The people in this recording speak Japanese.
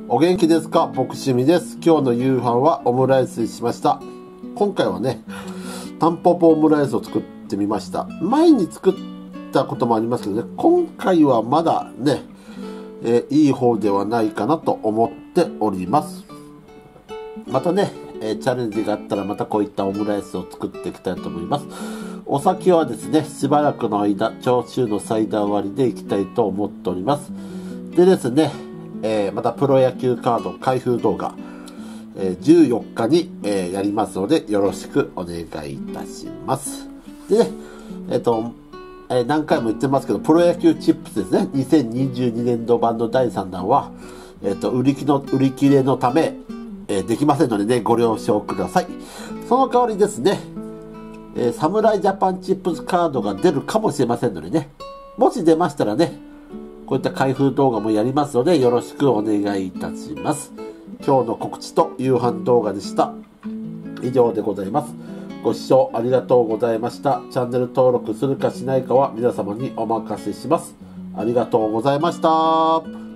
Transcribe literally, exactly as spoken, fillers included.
お元気ですか？僕趣味です。今日の夕飯はオムライスにしました。今回はね、タンポポオムライスを作ってみました。前に作ったこともありますけどね、今回はまだね、えー、いい方ではないかなと思っております。またね、えー、チャレンジがあったらまたこういったオムライスを作っていきたいと思います。お酒はですね、しばらくの間、焼酎のサイダー割りでいきたいと思っております。でですね、えー、またプロ野球カード開封動画、えー、じゅうよっかに、えー、やりますのでよろしくお願いいたします。でね、えっ、ー、と、えー、何回も言ってますけど、プロ野球チップスですね、にせんにじゅうにねん度版のだいさんだんは、えっ、ー、と、売り切の、売り切れのため、えー、できませんのでね、ご了承ください。その代わりですね、えー、侍ジャパンチップスカードが出るかもしれませんのでね、もし出ましたらね、こういった開封動画もやりますのでよろしくお願いいたします。今日の告知と夕飯動画でした。以上でございます。ご視聴ありがとうございました。チャンネル登録するかしないかは皆様にお任せします。ありがとうございました。